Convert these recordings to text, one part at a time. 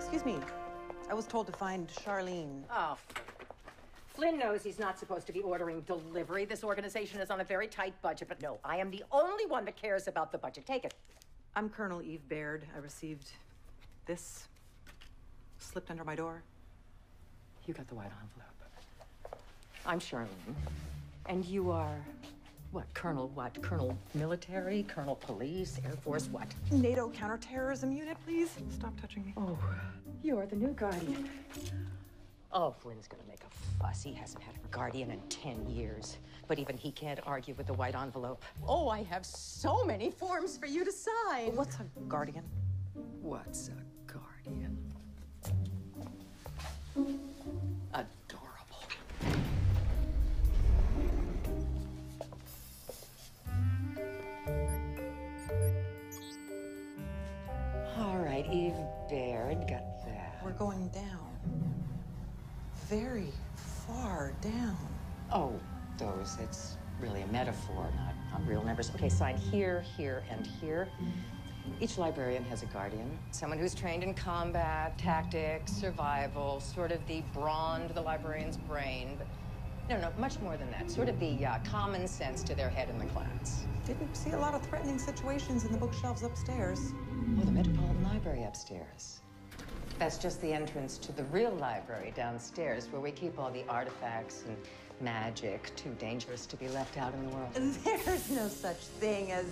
Excuse me. I was told to find Charlene. Oh, Flynn knows he's not supposed to be ordering delivery. This organization is on a very tight budget, but no, I am the only one that cares about the budget. Take it. I'm Colonel Eve Baird. I received this slipped under my door. You got the white envelope. I'm Charlene. And you are, what, Colonel what? Colonel military, Colonel police, Air Force, what? NATO counterterrorism unit, please. Stop touching me. Oh, you're the new Guardian. Oh, Flynn's gonna make a fuss. He hasn't had a Guardian in 10 years. But even he can't argue with the white envelope. Oh, I have so many forms for you to sign. What's a Guardian? What's a Guardian? Adorable. All right, Eve Baird, got that. We're going down. Very far down. Oh, those, it's really a metaphor, not real numbers. Okay, sign here, here, and here. Each librarian has a guardian, someone who's trained in combat, tactics, survival, sort of the brawn to the librarian's brain, but no, much more than that. Sort of the common sense to their head in the class. Didn't see a lot of threatening situations in the bookshelves upstairs. Oh, the Metropolitan Library upstairs. That's just the entrance to the real library downstairs, where we keep all the artifacts and magic too dangerous to be left out in the world. There's no such thing as...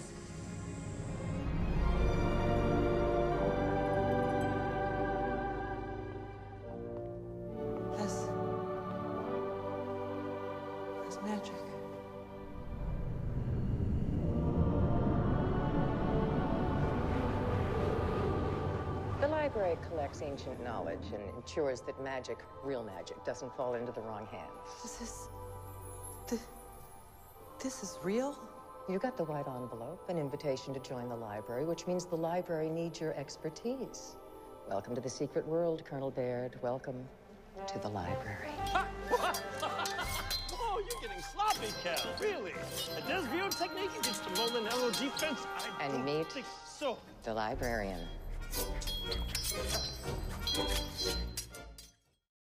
As magic. The library collects ancient knowledge and ensures that magic, real magic, doesn't fall into the wrong hands. This is real? You got the white envelope, an invitation to join the library, which means the library needs your expertise. Welcome to the secret world, Colonel Baird. Welcome to the library. Oh, you're getting sloppy, Cal. Really? A desvio technique against the Molinello defense? I And don't meet think so. the librarian.